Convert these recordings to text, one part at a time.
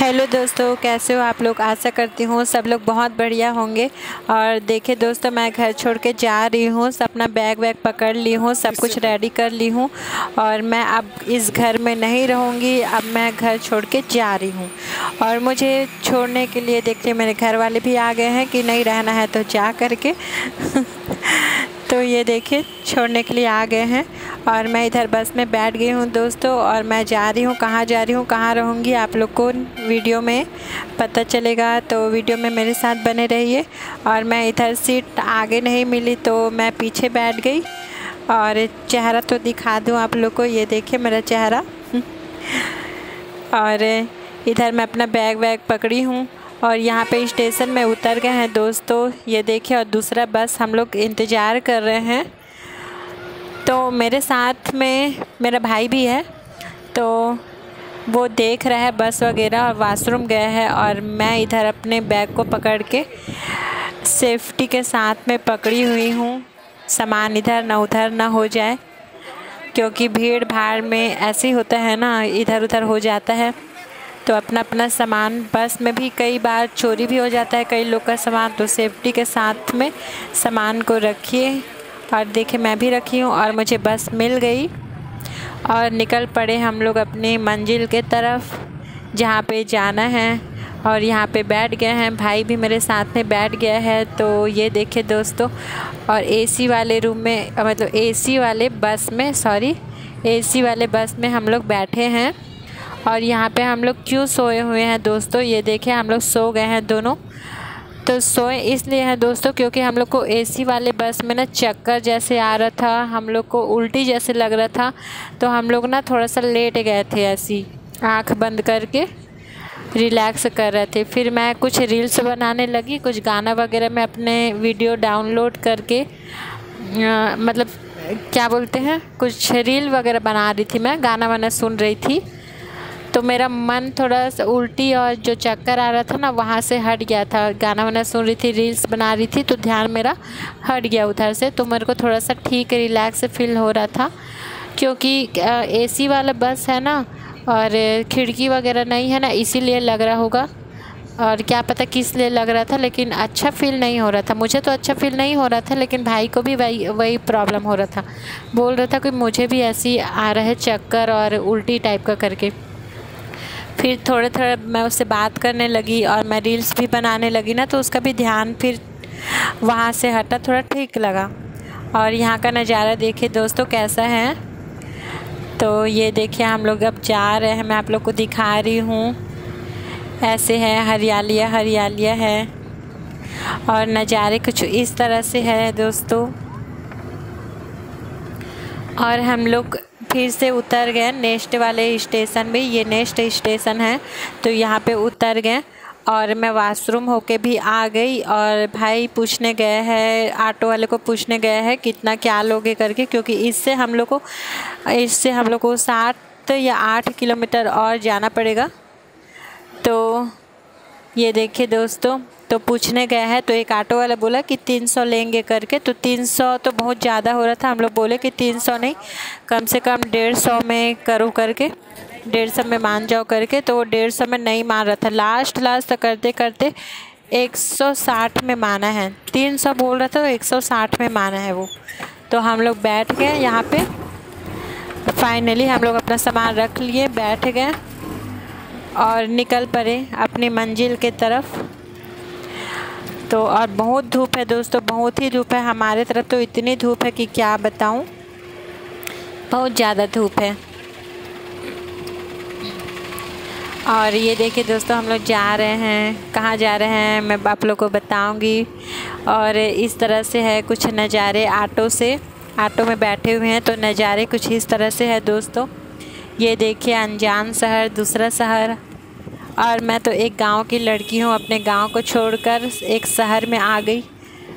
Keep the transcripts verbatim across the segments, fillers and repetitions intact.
Hello दोस्तों, कैसे हो आप लोग। आशा करती हूँ सब लोग बहुत बढ़िया होंगे। और देखिए दोस्तों, मैं घर छोड़ के जा रही हूँ, अपना बैग वैग पकड़ ली हूँ, सब कुछ रेडी कर ली हूँ और मैं अब इस घर में नहीं रहूँगी। अब मैं घर छोड़ के जा रही हूँ और मुझे छोड़ने के लिए देखिए मेरे घर वाले भी आ गए हैं कि नहीं रहना है तो जा करके तो ये देखिए छोड़ने के लिए आ गए हैं और मैं इधर बस में बैठ गई हूँ दोस्तों। और मैं जा रही हूँ, कहाँ जा रही हूँ, कहाँ रहूँगी, आप लोग को वीडियो में पता चलेगा, तो वीडियो में मेरे साथ बने रहिए। और मैं इधर सीट आगे नहीं मिली तो मैं पीछे बैठ गई और चेहरा तो दिखा दूँ आप लोग को। ये देखिए मेरा चेहरा और इधर मैं अपना बैग वैग पकड़ी हूँ और यहाँ पे स्टेशन में उतर गए हैं दोस्तों। ये देखिए और दूसरा बस हम लोग इंतज़ार कर रहे हैं। तो मेरे साथ में मेरा भाई भी है, तो वो देख रहा है बस वगैरह और वॉशरूम गया है और मैं इधर अपने बैग को पकड़ के सेफ्टी के साथ में पकड़ी हुई हूँ, सामान इधर ना उधर ना हो जाए, क्योंकि भीड़ भाड़ में ऐसे ही होता है ना, इधर उधर हो जाता है। तो अपना अपना सामान, बस में भी कई बार चोरी भी हो जाता है कई लोग का सामान, तो सेफ्टी के साथ में सामान को रखिए। और देखिए मैं भी रखी हूँ और मुझे बस मिल गई और निकल पड़े हम लोग अपनी मंजिल के तरफ जहाँ पे जाना है। और यहाँ पे बैठ गए हैं, भाई भी मेरे साथ में बैठ गया है। तो ये देखिए दोस्तों, और एसी वाले रूम में, मतलब एसी वाले बस में, सॉरी एसी वाले बस में हम लोग बैठे हैं। और यहाँ पे हम लोग क्यों सोए हुए हैं दोस्तों, ये देखिए हम लोग सो गए हैं दोनों। तो सोए इसलिए हैं दोस्तों क्योंकि हम लोग को एसी वाले बस में ना चक्कर जैसे आ रहा था, हम लोग को उल्टी जैसे लग रहा था, तो हम लोग ना थोड़ा सा लेट गए थे, ऐसी आंख बंद करके रिलैक्स कर रहे थे। फिर मैं कुछ रील्स बनाने लगी, कुछ गाना वगैरह मैं अपने वीडियो डाउनलोड करके आ, मतलब क्या बोलते हैं, कुछ रील वगैरह बना रही थी, मैं गाना वाना सुन रही थी। तो मेरा मन थोड़ा सा उल्टी और जो चक्कर आ रहा था ना वहाँ से हट गया था। गाना वाना सुन रही थी, रील्स बना रही थी, तो ध्यान मेरा हट गया उधर से। तो मेरे को थोड़ा सा ठीक रिलैक्स फील हो रहा था, क्योंकि एसी वाला बस है ना और खिड़की वगैरह नहीं है ना, इसीलिए लग रहा होगा। और क्या पता किस लिए लग रहा था, लेकिन अच्छा फील नहीं हो रहा था। मुझे तो अच्छा फील नहीं हो रहा था, लेकिन भाई को भी वही वही प्रॉब्लम हो रहा था। बोल रहा था कि मुझे भी ऐसी आ रहा है चक्कर और उल्टी टाइप का करके। फिर थोड़े थोड़े मैं उससे बात करने लगी और मैं रील्स भी बनाने लगी ना, तो उसका भी ध्यान फिर वहाँ से हटा, थोड़ा ठीक लगा। और यहाँ का नज़ारा देखिए दोस्तों कैसा है। तो ये देखिए हम लोग अब जा रहे हैं, मैं आप लोग को दिखा रही हूँ। ऐसे है, हरियालियाँ हरियालियाँ है और नज़ारे कुछ इस तरह से है दोस्तों। और हम लोग फिर से उतर गए नेक्स्ट वाले स्टेशन में, ये नेक्स्ट स्टेशन है, तो यहाँ पे उतर गए और मैं वॉशरूम होके भी आ गई। और भाई पूछने गए हैं, ऑटो वाले को पूछने गए हैं कितना क्या लोगे करके, क्योंकि इससे हम लोग को इससे हम लोग को सात या आठ किलोमीटर और जाना पड़ेगा। तो ये देखिए दोस्तों, तो पूछने गए हैं, तो एक ऑटो वाला बोला कि तीन सौ लेंगे करके। तो तीन सौ तो बहुत ज़्यादा हो रहा था, हम लोग बोले कि तीन सौ नहीं, कम से कम डेढ़ सौ में करो करके, डेढ़ सौ में मान जाओ करके। तो वो डेढ़ सौ में नहीं मान रहा था, लास्ट लास्ट तक करते करते एक सौ साठ में माना है। तीन सौ बोल रहा था तो एक सौ साठ में माना है वो। तो हम लोग बैठ गए यहाँ पे, फाइनली हम लोग अपना सामान रख लिए, बैठ गए और निकल पड़े अपनी मंजिल के तरफ। तो और बहुत धूप है दोस्तों, बहुत ही धूप है हमारे तरफ, तो इतनी धूप है कि क्या बताऊं, बहुत ज़्यादा धूप है। और ये देखिए दोस्तों हम लोग जा रहे हैं, कहाँ जा रहे हैं मैं आप लोग को बताऊंगी। और इस तरह से है कुछ नज़ारे, ऑटो से ऑटो में बैठे हुए हैं, तो नज़ारे कुछ इस तरह से है दोस्तों। ये देखिए अनजान शहर, दूसरा शहर। और मैं तो एक गांव की लड़की हूं, अपने गांव को छोड़कर एक शहर में आ गई।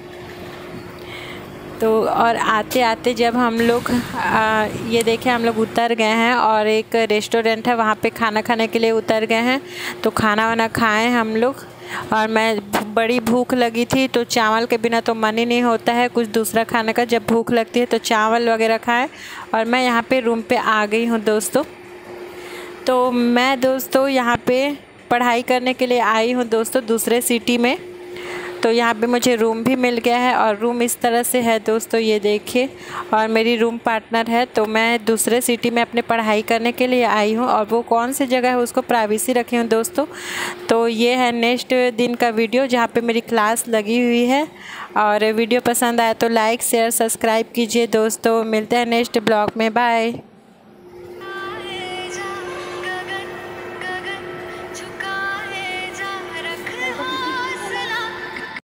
तो और आते आते जब हम लोग आ, ये देखें हम लोग उतर गए हैं और एक रेस्टोरेंट है, वहाँ पे खाना खाने के लिए उतर गए हैं। तो खाना वाना खाएं हम लोग, और मैं बड़ी भूख लगी थी, तो चावल के बिना तो मन ही नहीं होता है कुछ दूसरा खाने का। जब भूख लगती है तो चावल वगैरह खाएं। और मैं यहाँ पे रूम पे आ गई हूँ दोस्तों। तो मैं दोस्तों यहाँ पे पढ़ाई करने के लिए आई हूँ दोस्तों दूसरे सिटी में। तो यहाँ पे मुझे रूम भी मिल गया है और रूम इस तरह से है दोस्तों, ये देखिए। और मेरी रूम पार्टनर है। तो मैं दूसरे सिटी में अपने पढ़ाई करने के लिए आई हूँ और वो कौन सी जगह है उसको प्राइवेसी रखी हूँ दोस्तों। तो ये है नेक्स्ट दिन का वीडियो जहाँ पे मेरी क्लास लगी हुई है। और वीडियो पसंद आया तो लाइक शेयर सब्सक्राइब कीजिए दोस्तों। मिलते हैं नेक्स्ट ब्लॉग में, बाय।